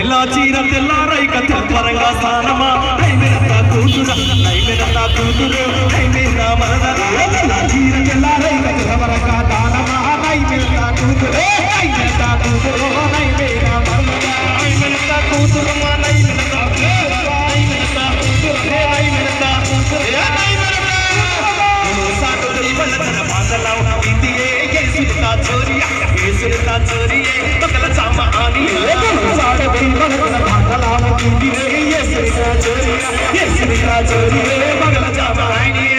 लाचीरा तेलाराई कथल परंगा सानमा नहीं मेरा कूतुरा नहीं मेरा कूतुरो नहीं मेरा मरदा लाचीरा तेलाराई कथल परंगा दानमा नहीं मेरा कूतुरो नहीं मेरा कूतुरो नहीं मेरा मरदा नहीं मेरा कूतुरो नहीं मेरा नहीं मेरा कूतुरो नहीं मेरा कूतुरो नहीं मेरा सातो दी बलतर बांधलाओ इंदिए ये सुनता चोरिया बगल जामा आनी सातो दी बलतर बांधलाओ इंदिए ये सुनता चोरिया बगल जामा आनी